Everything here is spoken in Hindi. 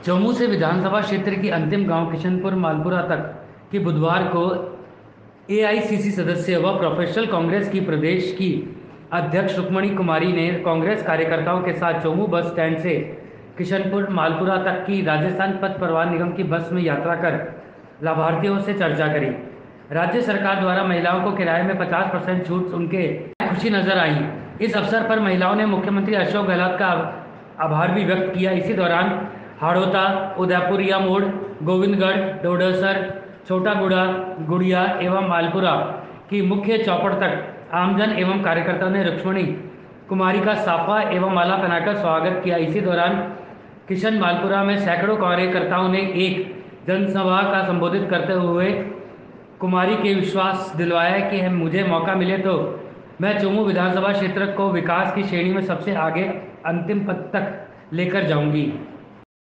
चौमू से विधानसभा क्षेत्र की अंतिम गांव किशनपुर मालपुरा तक की बुधवार को एआईसीसी सदस्य व प्रोफेशनल कांग्रेस की प्रदेश की अध्यक्ष रुक्मणी कुमारी ने कांग्रेस कार्यकर्ताओं के साथ चौमू बस स्टैंड से किशनपुर मालपुरा तक की राजस्थान पथ परिवहन निगम की बस में यात्रा कर लाभार्थियों से चर्चा करी। राज्य सरकार द्वारा महिलाओं को किराए में 50% छूट उनके खुशी नजर आई। इस अवसर पर महिलाओं ने मुख्यमंत्री अशोक गहलोत का आभार भी व्यक्त किया। इसी दौरान हाड़ौता, उदयपुरिया मोड़, गोविंदगढ़, डोडसर, छोटा गुड़ा, गुड़िया एवं मालपुरा की मुख्य चौपड़ तक आमजन एवं कार्यकर्ताओं ने रुक्मणी कुमारी का साफा एवं माला पहनाकर स्वागत किया। इसी दौरान किशन मालपुरा में सैकड़ों कार्यकर्ताओं ने एक जनसभा का संबोधित करते हुए कुमारी के विश्वास दिलवाया कि मुझे मौका मिले तो मैं चौमू विधानसभा क्षेत्र को विकास की श्रेणी में सबसे आगे अंतिम पद तक लेकर जाऊंगी।